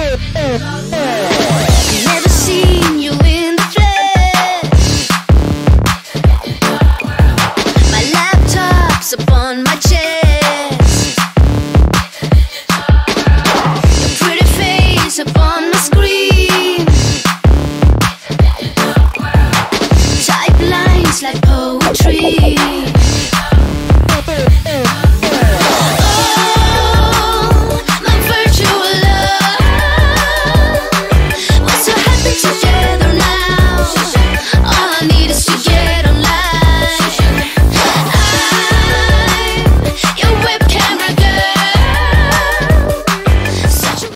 Never seen you in the flesh. My laptop's upon my chest. Your pretty face upon my screen. Type lines like poetry.